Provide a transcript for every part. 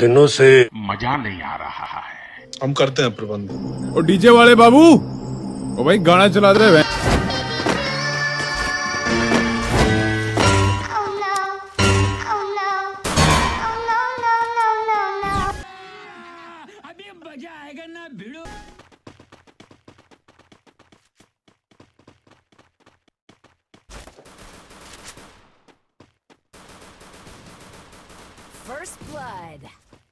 दिनों से मजा नहीं आ रहा है। हम करते हैं प्रबंध। और डीजे वाले बाबू, ओ भाई गाना चला रहे हैं। अभी मजा आएगा ना भिड़ो। First blood.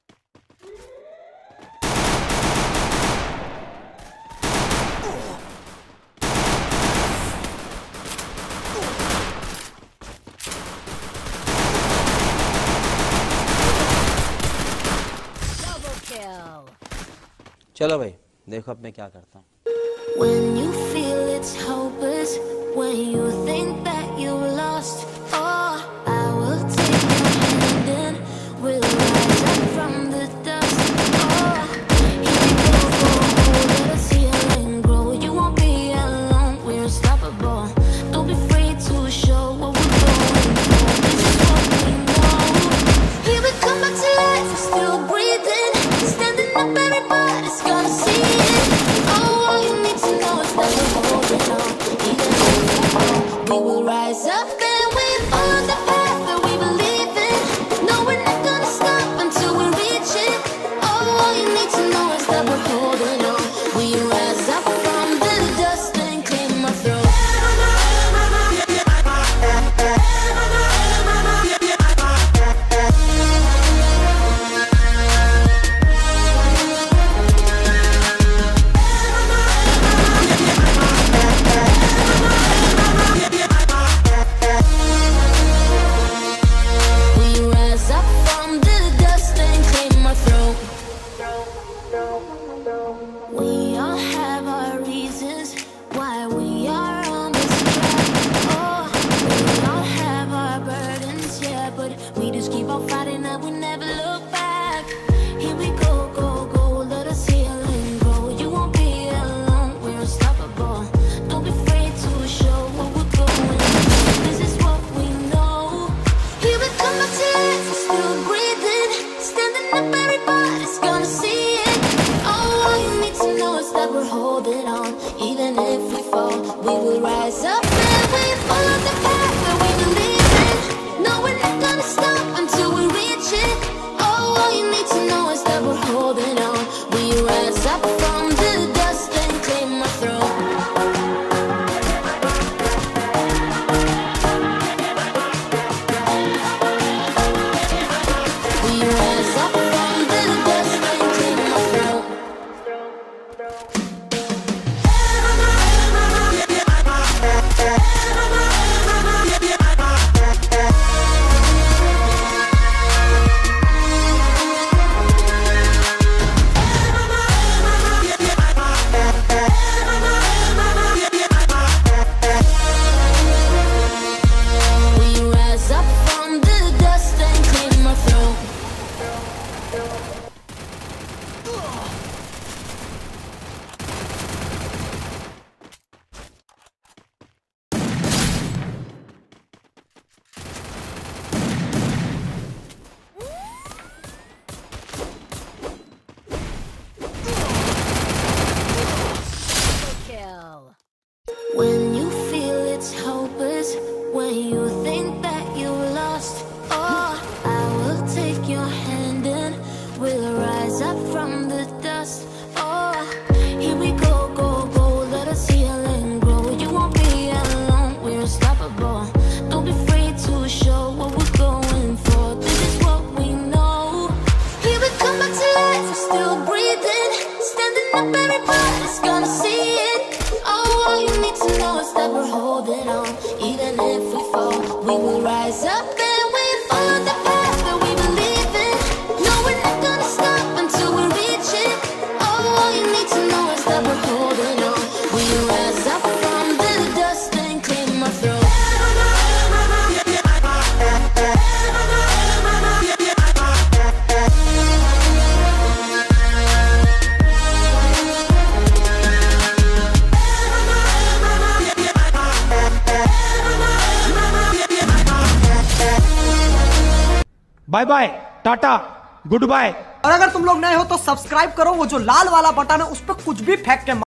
Double kill. चलो भाई देखो अब मैं क्या करता हूँ। When you feel it's hopeless, when you think that you lost, oh, I will take your hand and we'll rise up from the dust. Oh, here we go, go, go, let us heal and grow. You won't be alone, we're unstoppable. Don't be afraid to show what we're going for. This is what we know. Here we come back to life, we're still breathing, standing up, everybody's gonna see it. Oh, all you need to know is that we're holding on. Even if we fall, we will rise up and we follow the path that we believe in. No, we're not gonna stop until we reach it. Oh, all you need to know is that we're holding on. We rise up from the dust and claim our throne. We rise up from the dust and claim our throne. We all have our reasons why we are on this track. Oh, we all have our burdens, yeah, but we just keep on fighting and we never look back. Here we go, go, go, let us heal and grow. You won't be alone, we're unstoppable. Don't be afraid to show what we're going through. This is what we know. Here we come back to life, we're still breathing, standing up, everybody's gonna see it. Oh, all you need to know is that we're holding on. Even if we fall, we will rise up and we follow the path that we believe in. No, we're not gonna stop until we reach it. Oh, all you need to know is that we're holding on. We rise up from the dust and claim our throne. We rise up from the dust and claim our throne. We rise up from the dust and claim our throne. Double kill. When you feel it's hopeless, when you think that you lost, oh, I will take your hand and we'll rise up from the dust. Oh, here we go, go, go, let us heal and grow. You won't be alone, we're unstoppable. Don't be afraid to show what we're going for. This is what we know. Here we come back to life, we're still breathing, standing up, everybody's gonna see it. Oh, all you need to know is that we're holding on. Even if we fall, we will rise up and we follow the path that we believe in. No, we're not gonna stop until we reach it. Oh, all you need to know is that we're holding on. We rise up from the dust and claim our throne. Bye bye tata. Good bye. और अगर तुम लोग नए हो तो subscribe करो, वो जो लाल वाला बटन है उस पर कुछ भी फेंक के